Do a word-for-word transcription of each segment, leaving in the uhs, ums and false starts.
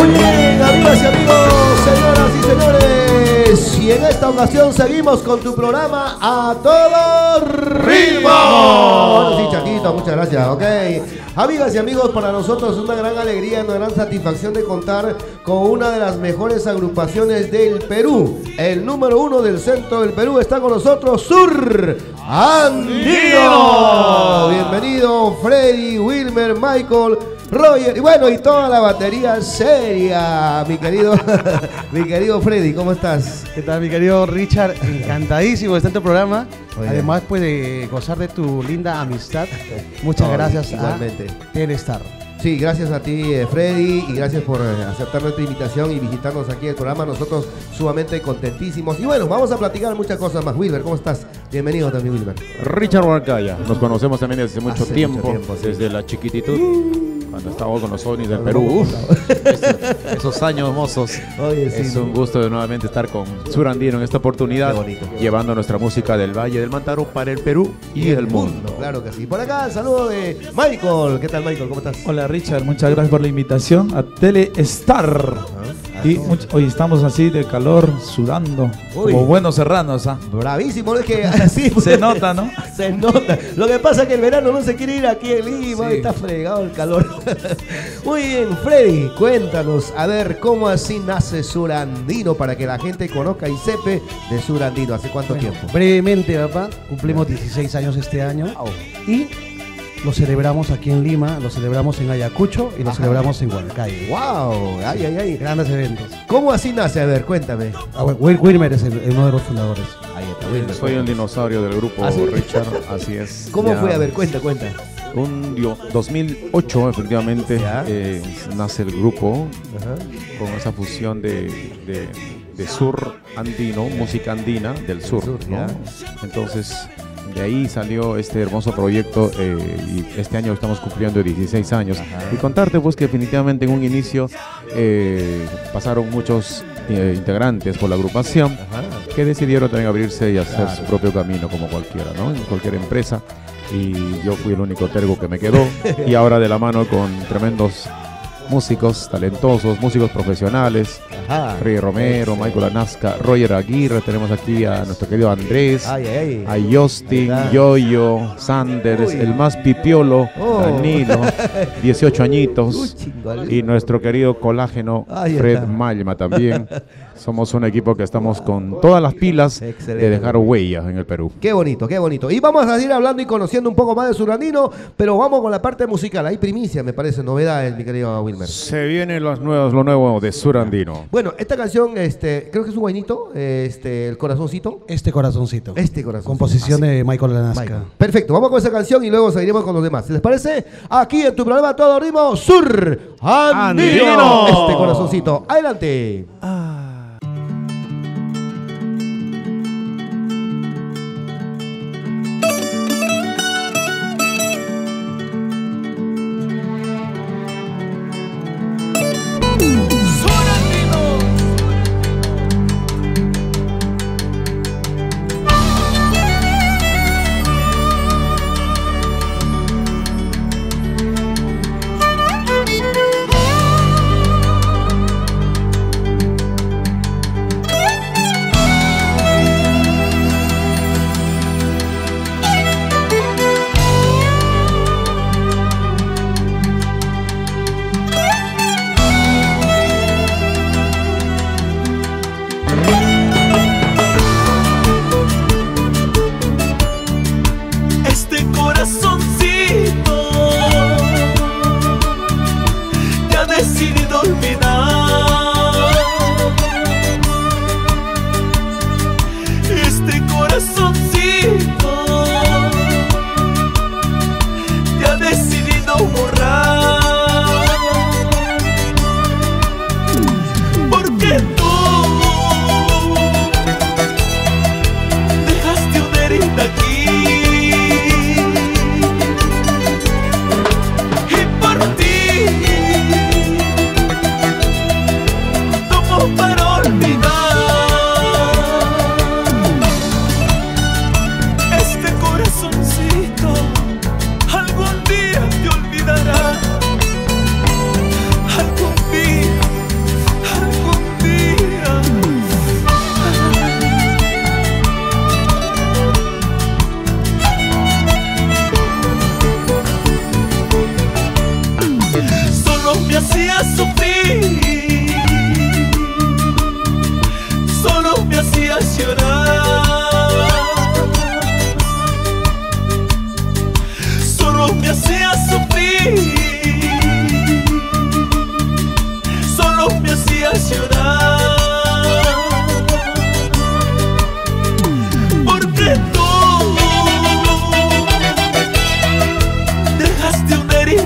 Muy bien, amigas y amigos, señoras y señores, y en esta ocasión seguimos con tu programa A Todo Ritmo. Bueno, sí, Chaquito, muchas gracias, ok. Amigas y amigos, para nosotros es una gran alegría, una gran satisfacción de contar con una de las mejores agrupaciones del Perú. El número uno del centro del Perú está con nosotros, Sur Andino. Bienvenido, Freddy, Wilmer, Michael, Roger, y bueno, y toda la batería seria, mi querido, mi querido Freddy, ¿cómo estás? ¿Qué tal, mi querido Richard? Encantadísimo de estar en tu programa. Oye. Además, pues, de gozar de tu linda amistad. Muchas No, gracias igualmente. a Telestar. Sí, gracias a ti, eh, Freddy, y gracias por eh, aceptar nuestra invitación y visitarnos aquí en el programa. Nosotros sumamente contentísimos. Y bueno, vamos a platicar muchas cosas más. Wilmer, ¿cómo estás? Bienvenido también, Wilmer. Richard Huarcaya, nos conocemos también desde mucho Hace tiempo, mucho tiempo, sí. desde la chiquititud, cuando estábamos con los Sonis del Perú. Uf, esos, esos años mozos. Oye, sí, Es un gusto de nuevamente estar con Sur Andino en esta oportunidad, Qué bonito. llevando nuestra música del Valle del Mantaro para el Perú y el mundo. Claro que sí. Por acá, saludo de Michael. ¿Qué tal, Michael? ¿Cómo estás? Hola Richard, muchas gracias por la invitación a Telestar. Ah, Y ah, much- hoy estamos así de calor, sudando, Uy. como buenos serranos. ¿Ah? Bravísimo, es que así Se nota, ¿no? Se nota. Lo que pasa es que el verano no se quiere ir aquí en Lima, Sí. está fregado el calor. Muy bien, Freddy, cuéntanos, a ver, ¿cómo así nace Sur Andino para que la gente conozca y sepa de Sur Andino? ¿Hace cuánto tiempo? Brevemente, papá, cumplimos dieciséis años este año y lo celebramos aquí en Lima, lo celebramos en Ayacucho y lo Ajá. celebramos en Huancayo. ¡Wow! ¡Ay, ay, ay! Grandes eventos. ¿Cómo así nace? A ver, cuéntame. Ah, bueno, Wil- Wilmer es el- uno de los fundadores. Ahí está, Wilmer. Soy un dinosaurio del grupo, ¿Ah, sí? Richard, así es. ¿Cómo Ya fue? A ver, cuenta, cuenta. Un dio- dos mil ocho, efectivamente, Ya. eh, nace el grupo Ajá. con esa fusión de, de- de sur andino, música andina del sur, sur, ¿no? ya. Entonces, de ahí salió este hermoso proyecto eh, y este año estamos cumpliendo dieciséis años. Ajá. Y contarte pues que definitivamente en un inicio eh, pasaron muchos eh, integrantes por la agrupación Ajá. que decidieron también abrirse y hacer Claro. su propio camino como cualquiera, ¿no? En cualquier empresa. Y yo fui el único tergo que me quedó. Y ahora de la mano con tremendos músicos talentosos, músicos profesionales, Ajá. Rey Romero, Michael Anasca, Roger Aguirre, tenemos aquí a nuestro querido Andrés, Ay, ay, a ay. Justin, ¿Verdad? Yoyo, Sanders, Uy. el más pipiolo, Oh. Danilo, dieciocho Uy, añitos. chingón. Y nuestro querido colágeno, Ahí Fred está. Malma también. Somos un equipo que estamos con todas las pilas Excelente. de dejar huellas en el Perú. Qué bonito, qué bonito. Y vamos a seguir hablando y conociendo un poco más de Sur Andino, pero vamos con la parte musical. Hay primicia, me parece, novedades, mi querido Wilmer. Se vienen los nuevos, lo nuevo de Sur Andino. Bueno, esta canción, este, creo que es un guainito, este, el corazoncito. Este corazoncito. Este corazón. Composición de Michael Lanasca. Michael. Perfecto, vamos con esa canción y luego seguiremos con los demás. ¿Les parece? Aquí en tu programa Todo Ritmo, Sur Andino. Andino. Este corazoncito. Adelante. Sur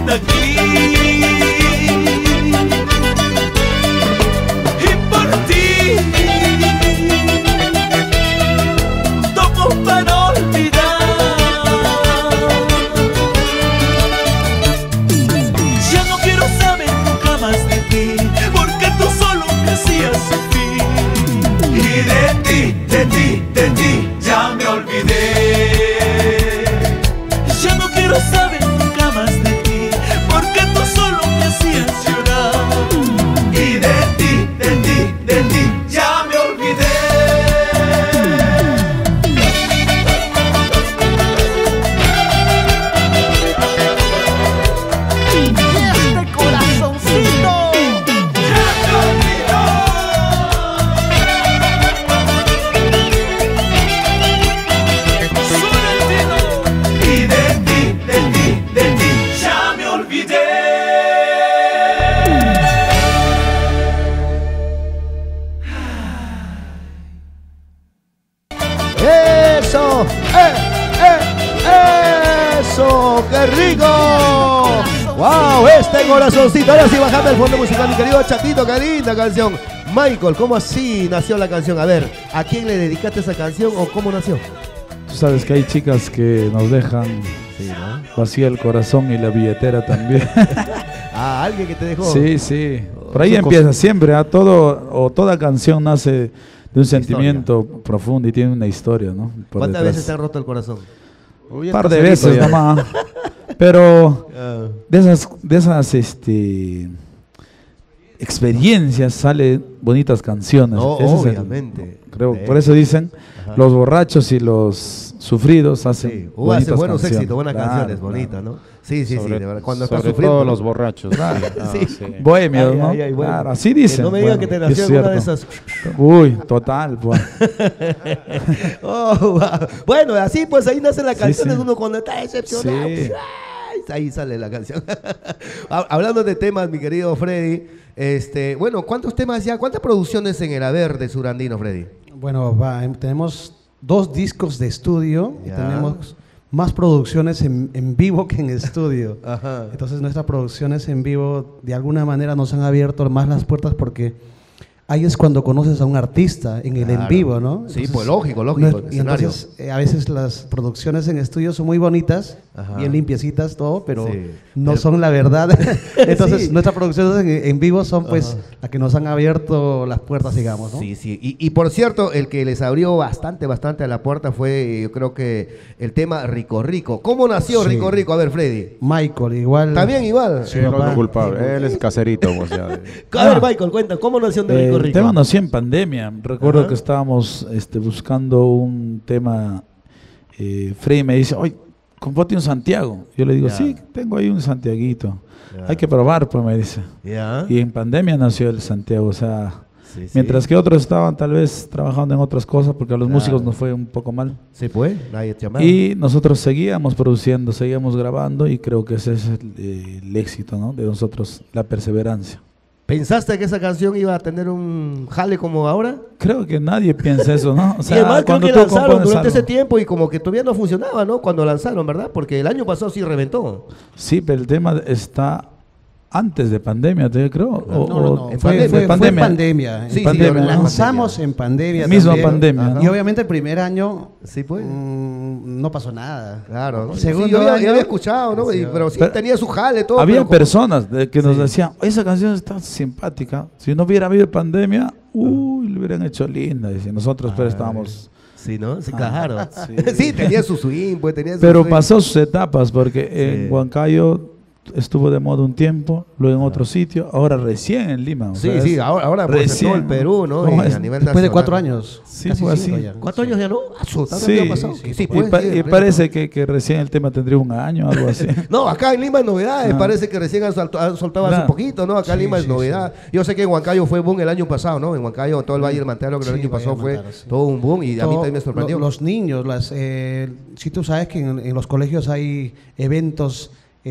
de aquí. Y por ti tomo para olvidar. Ya no quiero saber nunca más de ti, porque tú solo me hacías sufrir. Y de ti, de ti, de ti ya me olvidé. Ya no quiero saber nunca más de ti, porque tú solo me hacías llorar. Y de ti, de ti, de ti ya me olvidé. Este corazoncito Ya me olvidó. Y de ti, de ti, de ti ya me olvidé. ¡Eso! ¡Eh! ¡Eh! ¡Eso! ¡Qué rico! ¡Wow! Este corazoncito. Ahora sí, bajando el fondo musical, mi querido Chatito. ¡Qué linda canción! Michael, ¿cómo así nació la canción? A ver, ¿a quién le dedicaste esa canción o cómo nació? Tú sabes que hay chicas que nos dejan Sí, ¿no? vacía el corazón y la billetera también. Ah, alguien que te dejó. Sí, sí. Por ahí Son empieza siempre, a todo o toda canción nace de un sentimiento profundo y tiene una historia, ¿no? Por ¿Cuántas detrás. veces te han roto el corazón? Un par de veces nomás. Pero Ah, de esas, de esas este, experiencias salen bonitas canciones. no, Ese es el- obviamente. creo, De- por eso dicen, Ajá. los borrachos y los sufridos hacen Sí, uh, hace bonitas buenos canciones. éxitos, buenas Claro, canciones, claro. bonitas, ¿no? Sí, sí, sí, Sobre- de verdad. Cuando estás sobre sufriendo. todo ¿no? los borrachos. Claro, Ah, sí. sí. Bohemios, Ay, ¿no? ay, ay, bueno. Claro, así dicen. Que no me digan Bueno, que te es nació en una de cierto. esas. Uy, total, pues. Oh, wow. Bueno, así pues ahí nacen las Sí, canciones, sí. uno cuando está decepcionado. Sí. pues, ay, ahí sale la canción. Hablando de temas, mi querido Freddy, este, bueno, ¿cuántos temas ya, cuántas producciones en el haber de Surandino, Freddy? Bueno, va, em- tenemos dos discos de estudio y Ya. tenemos más producciones en, en vivo que en estudio. Ajá. Entonces nuestras producciones en vivo de alguna manera nos han abierto más las puertas porque ahí es cuando conoces a un artista en el en Claro. vivo, ¿no? Sí, Entonces, pues lógico, lógico, no es- el y escenario. entonces eh, a veces las producciones en estudio son muy bonitas, Ajá. bien limpiecitas, todo, pero Sí. no Pero- son la verdad. Entonces Sí. nuestras producciones en, en vivo son pues Ajá. las que nos han abierto las puertas, digamos, ¿no? Sí, sí. Y, y por cierto, el que les abrió bastante, bastante a la puerta fue, yo creo que el tema Rico Rico. ¿Cómo nació Sí. Rico Rico? A ver, Freddy. Michael, igual. También igual. Sí, Sí, no papá. es culpable. Él es caserito, o sea. de- A ver, Ah. Michael, cuenta, ¿cómo nació de Eh, Rico el Rico? tema nació en pandemia. Recuerdo Ajá. que estábamos este, buscando un tema. Eh, Freddy me dice, oye, componte un Santiago. Yo le digo, Ya. sí, tengo ahí un Santiaguito. Ya. Hay que probar, pues me dice. Ya. Y en pandemia nació el Santiago. O sea, Sí, sí. mientras que otros estaban tal vez trabajando en otras cosas, porque a los Claro. músicos nos fue un poco mal. ¿Se fue? Nadie te llamaba. Y nosotros seguíamos produciendo, seguíamos grabando y creo que ese es el, eh, el éxito, ¿no? De nosotros, la perseverancia. ¿Pensaste que esa canción iba a tener un jale como ahora? Creo que nadie piensa eso, ¿no? O y además creo que tú lanzaron compones durante algo- ese tiempo y como que todavía no funcionaba, ¿no? Cuando lanzaron, ¿verdad? Porque el año pasado sí reventó. Sí, pero el tema está antes de pandemia, te creo. o- No, no, o- no. en Fue, pandemia. fue- fue pandemia. pandemia. Sí, sí, pandemia, lo ¿no? Lanzamos en pandemia. Misma también. pandemia, Ajá. ¿no? Y obviamente el primer año Sí, pues. mm, no pasó nada. Claro. ¿no? Segundo Sí, yo, había, yo año- había escuchado, ¿no? Y- pero sí Pero- tenía su jale, todo. Había pero como- personas de- que nos Sí. decían, esa canción está simpática. Si no hubiera habido pandemia, uy, lo hubieran hecho linda. Y nosotros pero estábamos... Sí, ¿no? Sí, Ah, claro. sí. Sí. tenía su swing, pues tenía su Pero swing. pasó sus etapas, porque Sí. en Huancayo estuvo de moda un tiempo, luego en otro sitio, ahora recién en Lima. o Sí, sea, sí, es- ahora, ahora pues, en recién, todo el Perú, ¿no? ¿Cómo Y es? a nivel Después de cuatro nacional. años. Sí, casi fue cinco así. ya. ¿Cuatro años ya no? Ah, su, tanto Sí, había pasado. sí, Que sí, Y, pues, pa- sí, y re- parece que, que recién el tema tendría un año, algo así. No, acá en Lima es novedad, Ah. parece que recién han, soltado- han soltado hace Claro. un poquito, ¿no? Acá en Sí, Lima es sí, novedad. Yo sé que en Huancayo fue boom el año pasado, ¿no? En Huancayo, todo el Valle del Mantaro, que el Sí, año Valle pasado del fue Mantaro, sí. todo un boom y a mí Todo- también me sorprendió. lo- Los niños, las, eh, si tú sabes que en, en los colegios hay eventos,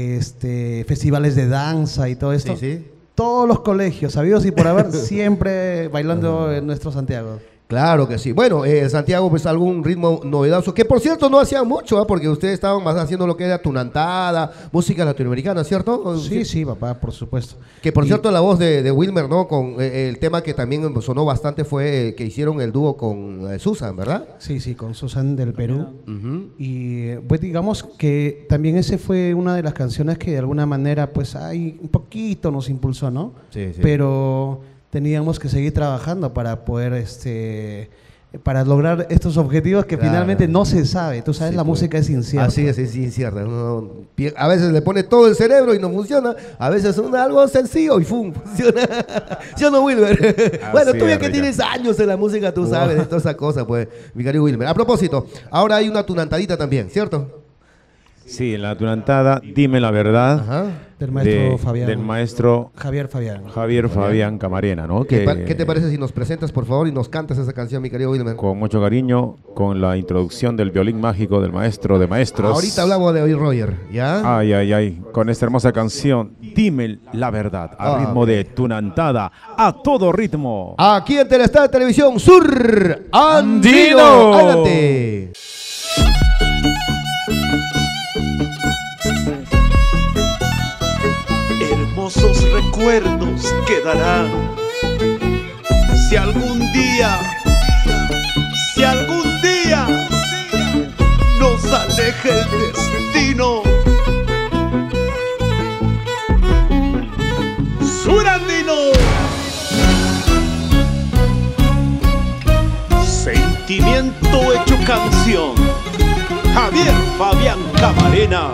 este, festivales de danza y todo esto. Sí, sí. Todos los colegios, sabidos y por haber, siempre bailando en nuestro Santiago. Claro que sí. Bueno, eh, Santiago, pues algún ritmo novedoso, que por cierto no hacían mucho, ¿eh? Porque ustedes estaban más haciendo lo que era tunantada, música latinoamericana, ¿cierto? Sí, sí, papá, por supuesto. Que por Y- cierto la voz de, de Wilmer, ¿no? Con eh, el tema que también sonó bastante fue eh, que hicieron el dúo con eh, Susan, ¿verdad? Sí, sí, con Susan del Perú. Ujú. Y eh, pues digamos que también ese fue una de las canciones que de alguna manera pues ahí un poquito nos impulsó, ¿no? Sí, sí. Pero teníamos que seguir trabajando para poder este para lograr estos objetivos que Claro. finalmente no se sabe. Tú sabes, Sí, la pues. música es incierta. Así es, es incierta. Uno pi- a veces le pone todo el cerebro y no funciona. A veces es algo sencillo y ¡fum! Funciona. ¿Sí o no, Wilmer? Bueno, tú ya es, que Ricardo. tienes años en la música, tú sabes de todas esas cosas, pues, mi querido Wilmer. A propósito, ahora hay una tunantadita también, ¿cierto? Sí, en la tunantada, Dime la Verdad, Ajá. Del maestro de- Fabián. del maestro Javier Fabián. Javier Fabián Camarena, ¿no? ¿Qué, Que, pa- qué te parece si nos presentas, por favor, y nos cantas esa canción, mi querido Wilmer? Con mucho cariño, con la introducción del violín mágico del maestro de maestros. Ahorita hablamos de hoy, Roger, ¿ya? Ay, ay, ay, con esta hermosa canción, Dime la Verdad, a Ah, ritmo ok. de tunantada, a todo ritmo. Aquí en Telestar Televisión Sur Andino. Andino. Adelante. Hermosos recuerdos quedarán. Si algún día, si algún día nos aleje el destino. Surandino. Sentimiento hecho canción. Javier Fabián Camarena.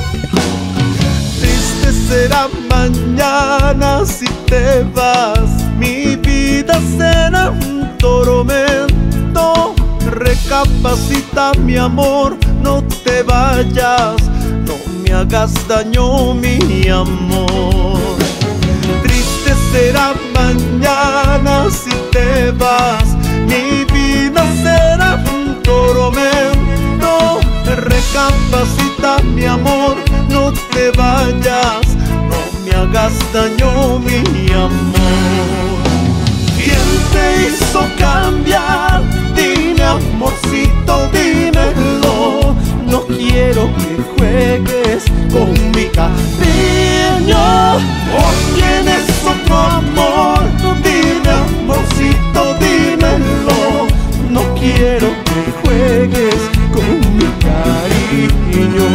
Triste será mañana si te vas, mi vida será un tormento. Recapacita, mi amor, no te vayas, no me hagas daño, mi amor. Triste será mañana si te vas, mi vida será un tormento. Recapacita, mi amor, no te vayas, no me hagas daño, mi amor. ¿Quién te hizo cambiar? Dime, amorcito, dímelo. No quiero que juegues con mi cariño. ¿O tienes otro amor? Dime, amorcito, dímelo. No quiero que juegues con mi cariño.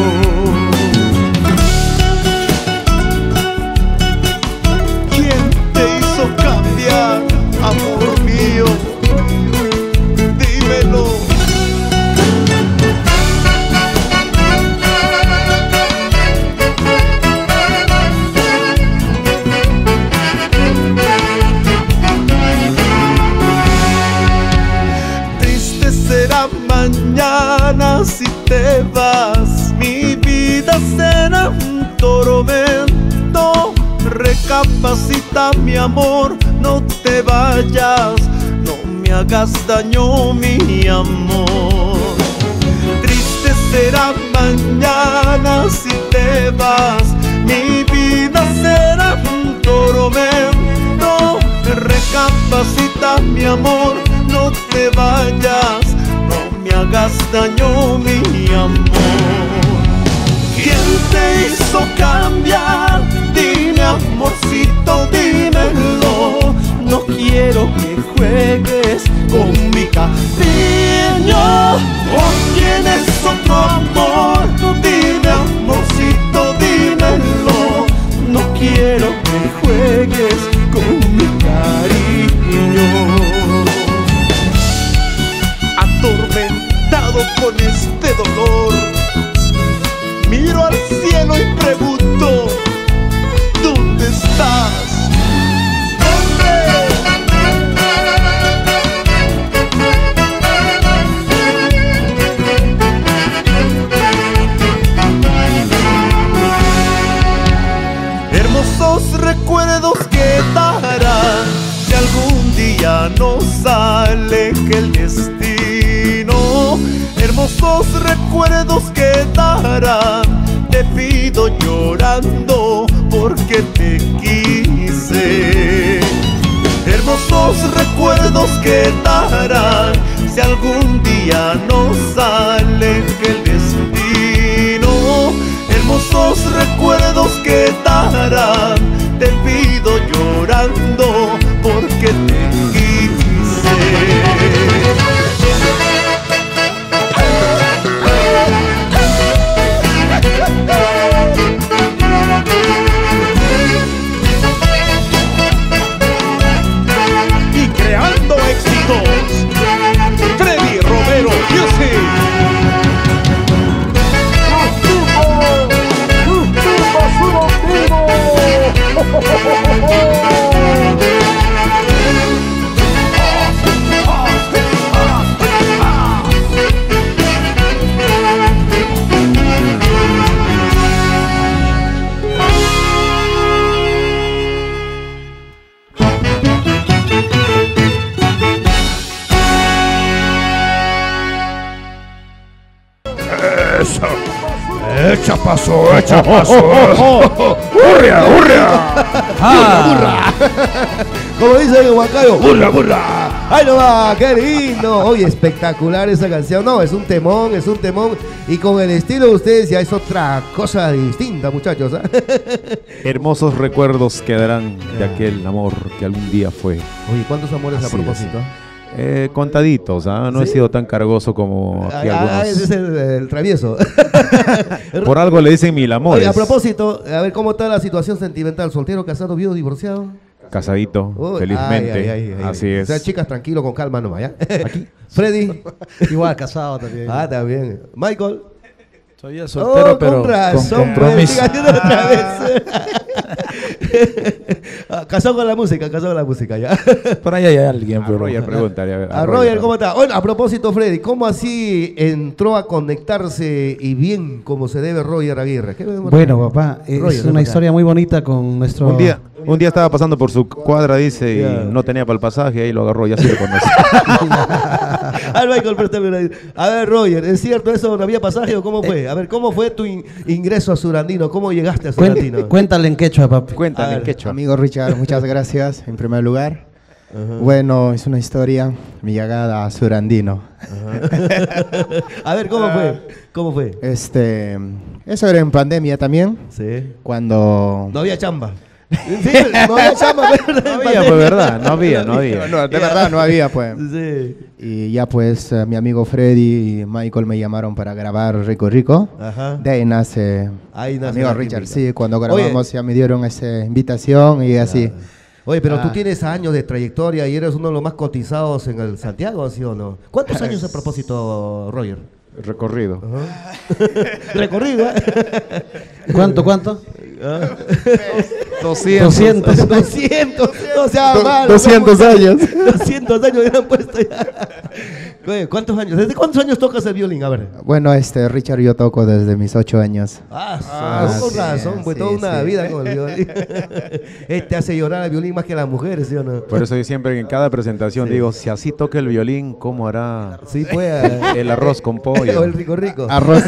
¿Quién te hizo cambiar, amor mío? Dímelo. Triste será mañana si te vas, mi vida será un tormento. Recapacita, mi amor, no te vayas, no me hagas daño, mi amor. Triste será mañana si te vas, mi vida será un tormento. Recapacita, mi amor, no te vayas, no me hagas daño, mi amor. ¿Quién te hizo cambiar? Dime, amorcito, dímelo. No quiero que juegues con mi cariño. ¿O tienes otro amor? Dime, amorcito, dímelo. No quiero que juegues con mi cariño. Atormentado con este dolor, miro al cielo y pregunto, ¿dónde estás? Hermosos recuerdos quedarán si algún día nos aleje el destino. Hermosos recuerdos quedarán, te pido llorando porque te quise. Hermosos recuerdos recuerdos quedarán si algún día nos sale que el destino. Hermosos recuerdos quedarán, te pido llorando porque te quise. Y creando éxitos, Freddy Romero Music. Echa paso, echa paso. ¡Hurria, hurria! Ah. Como dice el Huancayo, ¡hurra, hurra! ¡Ahí no va! ¡Qué lindo! Oye, espectacular esa canción. No, es un temón, es un temón. Y con el estilo de ustedes ya es otra cosa distinta, muchachos. ¿eh? Hermosos recuerdos quedarán de aquel amor que algún día fue. Oye, ¿cuántos amores Así a propósito? Eh, contaditos, ¿ah? No ¿Sí? he sido tan cargoso como aquí Ah, algunos. ese es el, el travieso. Por algo le dicen mil amores. Oye, a propósito, a ver, ¿cómo está la situación sentimental? ¿Soltero, casado, viudo, divorciado? Casadito, Uy, felizmente. ay, ay, ay, ay. Así O es. sea, chicas, tranquilo, con calma nomás, ¿ya? Freddy. Igual, casado también. Ah, también. Michael. Soy ya soltero, Oh, pero con razón, con compromiso. pues, siga haciendo otra vez. Ah, casado con la música, casado con la música, ya. Por ahí hay alguien, A pero Roger, pregúntale. A, ver, A Roger, ¿cómo está? Bueno, a propósito, Freddy, ¿cómo así entró a conectarse y bien como se debe Roger Aguirre? ¿Qué Bueno, papá, es Roger, una ¿cómo historia muy bonita con nuestro... Un día, un día estaba pasando por su cuadra, dice, Ya. y no tenía para el pasaje, ahí lo agarró, ya sí lo conoce. A ver, Michael, préstame una- A ver, Roger, ¿es cierto eso? ¿No había pasaje o cómo fue? A ver, ¿cómo fue tu in- ingreso a Surandino? ¿Cómo llegaste a Cuen- Surandino? Cuéntale en quechua, papi. A Cuéntame, ver, quechua. Amigo Richard, muchas gracias en primer lugar. Ajá. Bueno, es una historia, mi llegada a Surandino. A ver, ¿cómo fue? ¿Cómo fue? Este, eso era en pandemia también, Sí. cuando... No había chamba. Sí, no había chamba, pero No había, pues, verdad, no había, no había. No, de verdad no había, pues. Sí. Y ya pues eh, mi amigo Freddy y Michael me llamaron para grabar Rico Rico. Ajá. De ahí nace, Ahí nace amigo la Richard, química. sí, cuando Oye. grabamos ya me dieron esa invitación y así. Oye, pero tú Ah. tienes años de trayectoria y eres uno de los más cotizados en el Santiago, ¿sí o no? ¿Cuántos años a propósito, Roger? Recorrido. Recorrido, ¿eh? ¿Cuánto, cuánto? doscientos. doscientos. doscientos, no sea Do- malo. doscientos años. doscientos años hubieran puesto ya. Oye, ¿cuántos años? ¿Desde cuántos años tocas el violín? A ver. Bueno, este, Richard, yo toco desde mis ocho años. Ah, Ah, con sí, razón, pues sí, toda una sí. vida con el violín. Este hace llorar al violín más que las mujeres, ¿sí o no? Por eso yo siempre en cada presentación digo, si así toca el violín, ¿cómo hará Sí, pues. el arroz con O pollo? el rico rico. Arroz.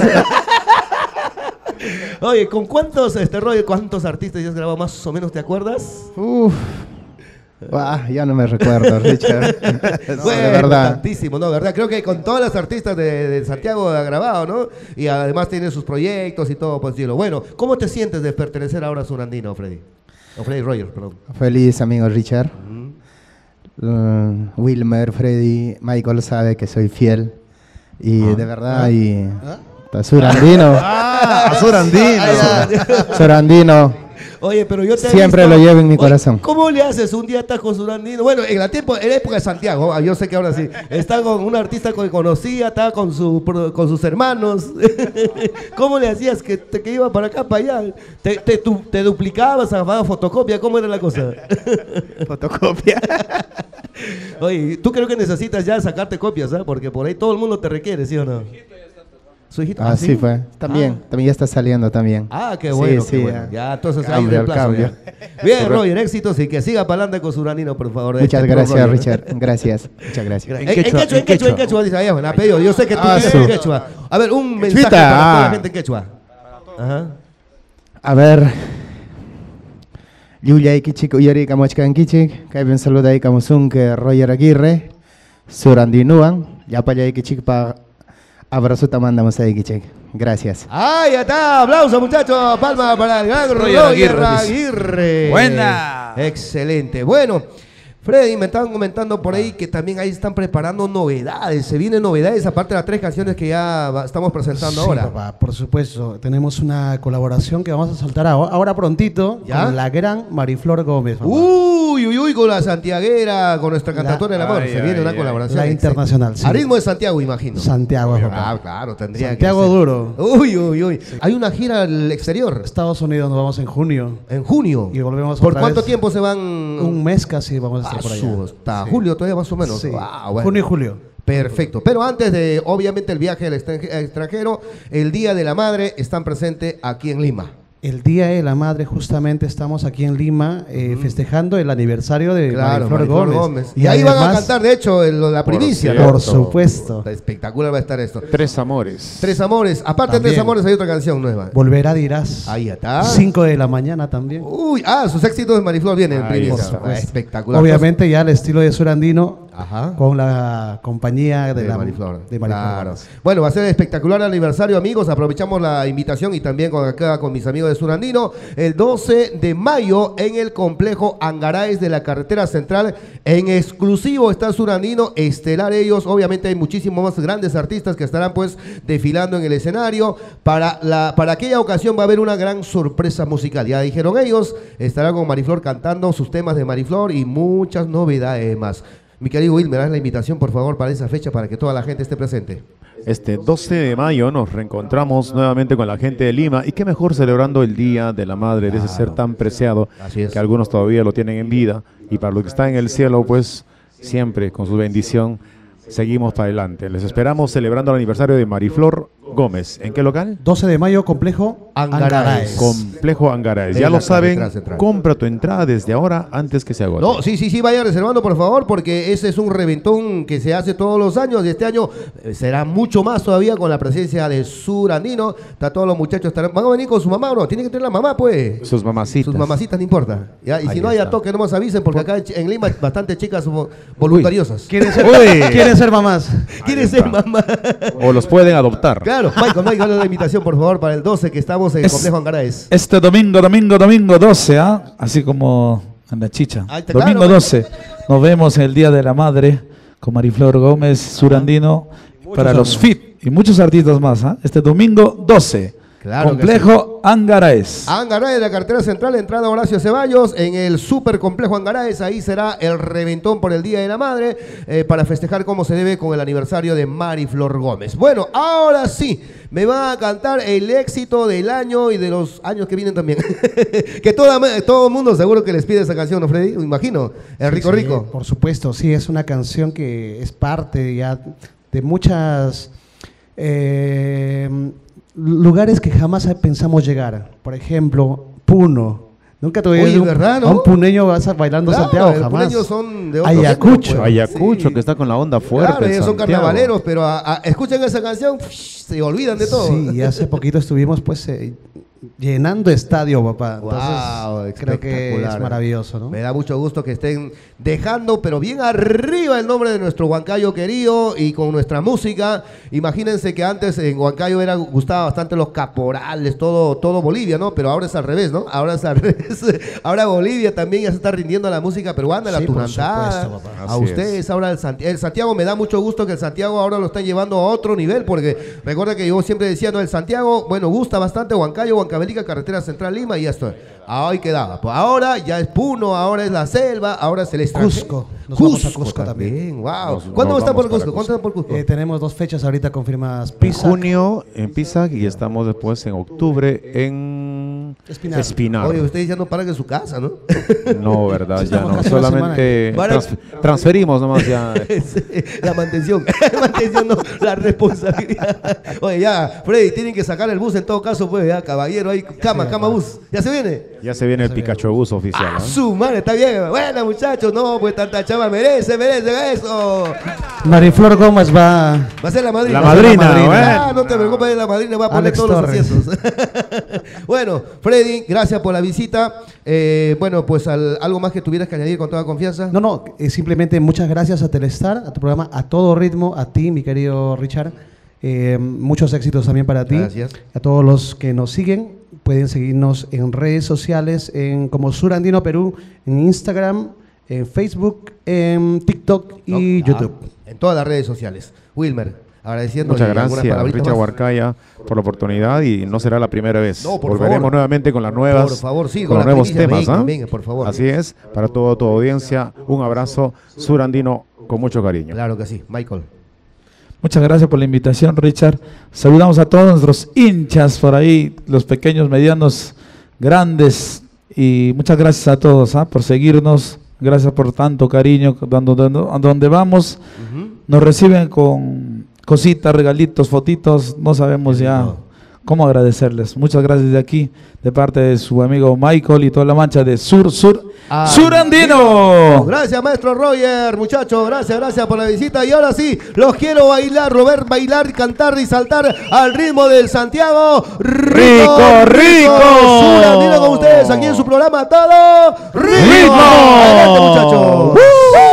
Oye, ¿con cuántos, este Roger, cuántos artistas ya has grabado más o menos, te acuerdas? Uf. Ah, ya no me recuerdo, Richard. No, Bueno, de verdad. tantísimo, ¿no? ¿Verdad? Creo que con todas las artistas de, de Santiago ha grabado, ¿no? Y además tiene sus proyectos y todo por el estilo. Bueno, ¿cómo te sientes de pertenecer ahora a Surandino, Freddy? O Freddy Roger, perdón. Feliz, amigo Richard. Uh, Wilmer, Freddy, Michael sabe que soy fiel. Y de verdad, y... Surandino. ¡Ah! ¡Surandino! Surandino. Oye, pero yo te he Siempre visto- lo llevo en mi Oye, corazón. ¿Cómo le haces? Un día estás con Surandino. Bueno, en la, tiempo, en la época de Santiago, ah, yo sé que ahora sí. Está con un artista que conocía, estaba con, su, pro- con sus hermanos. ¿Cómo le hacías que, te, que iba para acá, para allá? ¿Te, te, tu- te duplicabas, sacabas fotocopia? ¿Cómo era la cosa? Fotocopia. Oye, tú creo que necesitas ya sacarte copias, ¿ah? Porque por ahí todo el mundo te requiere, ¿sí o no? Su hijito. Ah, sí, fue. También, también ya está saliendo también. Ah, qué Sí, bueno, sí, qué bueno. ya. Ya, entonces hay Cambio, reemplazo, cambio. ya. Bien, Roger, éxitos y que siga para adelante con Surandino, por favor. Muchas Este, gracias, Roger. Richard. Gracias. Muchas gracias. En, en quechua, en quechua, en quechua, dice, allá, bueno, apellido. Yo sé que tú Ah, tienes su. en quechua. A ver, un mensaje Quechuita, para toda la ah. gente en quechua. Ajá. A ver, Yulia Kichik, Uyari Kamochkan Kichik, Kevin Saludai Kamusunke, Roger Aguirre, Surandinuan, Yapaya Kichik para abrazo tamanda Masai Kichik. Gracias. ¡Ahí está! ¡Aplausos, muchachos! Palma para el gran Roger Aguirre. Aguirre. Buena. Excelente. Bueno, Freddy, me estaban comentando por ahí que también ahí están preparando novedades. Se vienen novedades, aparte de las tres canciones que ya va- estamos presentando Sí, ahora. papá, por supuesto. Tenemos una colaboración que vamos a soltar ahora, ahora prontito ¿Ya? con la gran Mariflor Gómez. papá. Uy, uy, uy, con la santiaguera, con nuestra cantautora del amor. Ay, Se ay, viene una ay. colaboración. La excelente. internacional, sí. A ritmo de Santiago, imagino. Santiago, papá. Ah, claro, tendría Santiago que ser. duro. Uy, uy, uy. Hay una gira al exterior Estados Unidos nos vamos en junio. en junio. Y volvemos ¿Por otra cuánto vez. tiempo se van? Un mes casi vamos a Ah, estar por su- allá. hasta Sí. julio todavía más o menos. Sí. Ah, bueno. Junio y julio. Perfecto. Pero antes de, obviamente, el viaje al extranje- extranjero, el Día de la Madre están presentes aquí en Lima. El Día de la Madre, justamente estamos aquí en Lima eh, festejando el aniversario de Claro, Mariflor Mariflor Gómez. Gómez. Y, ahí van a además, cantar, de hecho, el- la primicia. cierto. ¿no? Por supuesto. Espectacular va a estar esto. Tres amores. Tres Amores. Aparte de Tres También. Amores hay otra canción nueva. Volverá dirás. Ahí está. cinco de la mañana también. Uy, ah, sus éxitos de Mariflor vienen en Ahí primicia. está. Ah, espectacular. Obviamente ya al estilo de Surandino, Ajá. con la compañía de, de la Mariflor. de Mariflor Claro. Gómez. Bueno, va a ser espectacular aniversario, amigos. Aprovechamos la invitación y también con acá con mis amigos de Surandino. El doce de mayo en el complejo Angaraes de la carretera central. En exclusivo está Surandino, estelar ellos. Obviamente hay muchísimos más grandes artistas que estarán pues desfilando en el escenario. Para, la, para aquella ocasión va a haber una gran sorpresa musical. Ya dijeron ellos, estará con Mariflor cantando sus temas de Mariflor y muchas novedades más. Mi querido Will, me das la invitación, por favor, para esa fecha, para que toda la gente esté presente. Este doce de mayo nos reencontramos nuevamente con la gente de Lima y qué mejor celebrando el Día de la Madre, de ese ser tan preciado Así es. que algunos todavía lo tienen en vida y para los que están en el cielo pues siempre con su bendición seguimos para adelante. Les esperamos celebrando el aniversario de Mariflor Gómez. ¿En qué local? doce de mayo, complejo Angaraes. Angaraes. Complejo Angaraes. En Ya la lo saben, carretera central. compra tu entrada desde ahora antes que se agote. No, sí, sí, sí, vaya reservando, por favor, porque ese es un reventón que se hace todos los años y este año eh, será mucho más todavía con la presencia de Surandino. Está todos los muchachos, estarán, van a venir con su mamá, ¿o no? Tienen que tener la mamá, pues. Sus mamacitas. Sus mamacitas, no importa. ¿Ya? Y Ahí si no hay a está. toque, no nos avisen, porque acá en Lima hay bastantes chicas vo- voluntariosas. ¿Quieren ser, Uy. ¿Quieren ser mamás? ¿Quieren Ahí ser está. mamá? O los pueden adoptar. Claro, Michael, Michael, dale la invitación, por favor, para el doce que estamos en el Es- complejo Angaraes. Este domingo, domingo, domingo doce, ¿ah? Así como en la chicha. Ahí está, Domingo claro. doce. Nos vemos en el Día de la Madre con Mariflor Gómez, Surandino, para los F I T y muchos artistas más, ¿ah? Este domingo doce. Claro que Complejo Angaraes. Angaraes, la carretera central, entrada Horacio Ceballos, en el super complejo Angaraes, ahí será el reventón por el Día de la Madre, eh, para festejar como se debe con el aniversario de Mariflor Gómez. Bueno, ahora sí, me va a cantar el éxito del año y de los años que vienen también. Que toda, todo el mundo seguro que les pide esa canción, ¿no, Freddy? Me imagino, el Rico Sí, Rico. Por supuesto, sí, es una canción que es parte ya de muchas eh, lugares que jamás pensamos llegar. Por ejemplo, Puno. Nunca te voy a Oye, ver un, ¿verdad, no? a un puneño vas a bailando Claro, Santiago, los jamás. puneños son de otro Ayacucho. ritmo, pues. Ayacucho, Sí. que está con la onda fuerte. Claro, en ellos son Santiago. carnavaleros, pero a- a- escuchan esa canción, se olvidan de todo. Sí, y hace poquito estuvimos pues eh, llenando estadio, papá. Entonces, Wow, creo que es espectacular. maravilloso, ¿no? Me da mucho gusto que estén dejando, pero bien arriba el nombre de nuestro Huancayo querido y con nuestra música. Imagínense que antes en Huancayo era, gustaba bastante los caporales, todo, todo Bolivia, ¿no? Pero ahora es al revés, ¿no? Ahora es al revés. Ahora Bolivia también ya se está rindiendo a la música peruana, la Sí, por tunantada. supuesto, papá. A Así ustedes ahora el Santiago, el Santiago me da mucho gusto que el Santiago ahora lo están llevando a otro nivel, porque recuerda que yo siempre decía, no, el Santiago, bueno, gusta bastante Huancayo, Huancavelica, carretera central Lima y ya está. Ahí quedaba. Pues ahora ya es Puno, ahora es la selva, ahora es el extranjero. Cusco. Nos vamos a Cusco también. Wow. Nos- ¿Cuándo nos están por vamos para Cusco? ¿Cuándo están por Cusco? Eh, tenemos dos fechas ahorita confirmadas. En Pisa. junio en Pisac y estamos después en octubre en Espinar. Espinar. Oye, ustedes ya no paran en su casa, ¿no? No, verdad, ya Estamos no. casi una Solamente semana. trans- transferimos nomás ya. La mantención. La mantención, no, la responsabilidad. Oye, ya, Freddy, tienen que sacar el bus en todo caso, pues, ya, caballero, ahí, cama, cama, bus. ¿Ya se viene? Ya se viene el Pikachu bus oficial. Ah, ¿ah? su madre, está bien. Bueno, muchachos, no, pues tanta chava merece, merece eso. Mariflor Gómez va. Va a ser la madrina. La Va a ser madrina, bueno. Ah, no te preocupes, la madrina va a poner Alex todos Torres. los asientos. Bueno, Freddy. Freddy, gracias por la visita. Eh, bueno, pues al, algo más que tuvieras que añadir con toda confianza. No, no, eh, simplemente muchas gracias a Telestar, a tu programa, a todo ritmo, a ti, mi querido Richard. Eh, muchos éxitos también para ti. Gracias. A todos los que nos siguen, pueden seguirnos en redes sociales, en como Surandino Perú, en Instagram, en Facebook, en TikTok y No, YouTube. ah, en todas las redes sociales. Wilmer, agradeciendo. Muchas gracias, Richard Huarcaya, por la oportunidad y no será la primera vez. No, por Volveremos favor. nuevamente con las nuevas, Por favor, sí, con, con los la nuevos primicia, temas. venga, ¿ah? venga, por favor. Así es, para toda tu audiencia, un abrazo surandino con mucho cariño. Claro que sí, Michael. Muchas gracias por la invitación, Richard. Saludamos a todos nuestros hinchas por ahí, los pequeños, medianos, grandes. Y muchas gracias a todos ¿ah? por seguirnos. Gracias por tanto cariño. Donde, a donde vamos, Uh-huh. nos reciben con cositas, regalitos, fotitos. No sabemos ya cómo agradecerles. Muchas gracias de aquí, de parte de su amigo Michael y toda la mancha de Sur, Sur, Ah, Surandino. Gracias, maestro Roger, muchachos, gracias, gracias por la visita. Y ahora sí, los quiero bailar, Robert, bailar, cantar y saltar al ritmo del Santiago Rico, Rico, rico. Surandino con ustedes aquí en su programa Todo Ritmo. Ritmo. Adelante, muchachos.